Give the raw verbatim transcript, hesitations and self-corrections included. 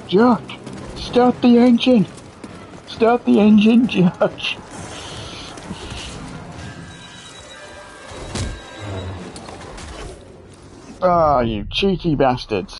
Jock, start the engine. Start the engine, Jock. Ah, you cheeky bastards.